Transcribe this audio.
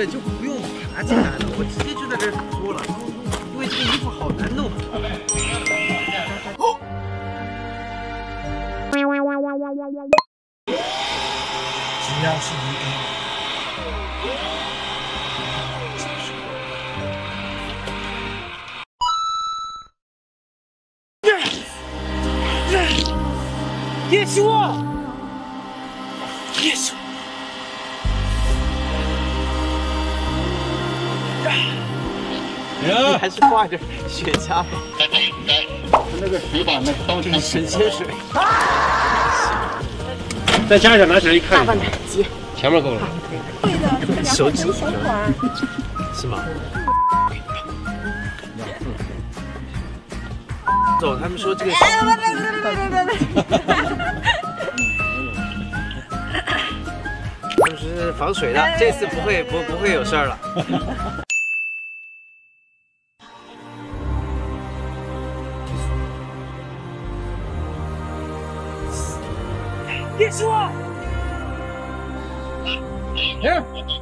本就不用爬进来了，我直接就在这儿说了，因为这个衣服好难弄。只要是一个。 叶叔，叶叔，你还是挂着雪茄吧。 那个水把那当成神仙水。 再加一下，拿起来一看。 大半台机。 前面够了。 对的，这个手指小款。 是吗？走，他们说这个。就是防水的，这次不会有事儿了。叶叔，